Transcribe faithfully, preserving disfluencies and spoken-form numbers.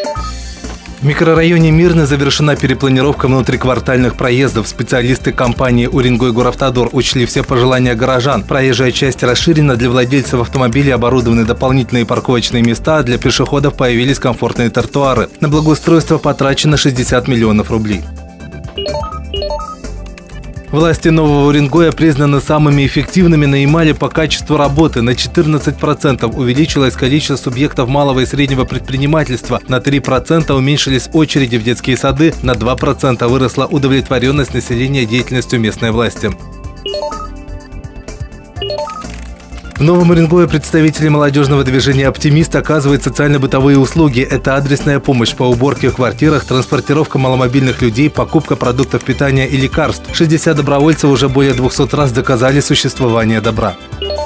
В микрорайоне Мирный завершена перепланировка внутриквартальных проездов. Специалисты компании «Уренгой-Горавтодор» учли все пожелания горожан. Проезжая часть расширена, для владельцев автомобилей оборудованы дополнительные парковочные места, а для пешеходов появились комфортные тротуары. На благоустройство потрачено шестьдесят миллионов рублей. Власти Нового Уренгоя признаны самыми эффективными на Ямале по качеству работы. На четырнадцать процентов увеличилось количество субъектов малого и среднего предпринимательства, на три процента уменьшились очереди в детские сады, на два процента выросла удовлетворенность населения деятельностью местной власти. В Новом Уренгое представители молодежного движения «Оптимист» оказывают социально-бытовые услуги. Это адресная помощь по уборке в квартирах, транспортировка маломобильных людей, покупка продуктов питания и лекарств. шестьдесят добровольцев уже более двухсот раз доказали существование добра.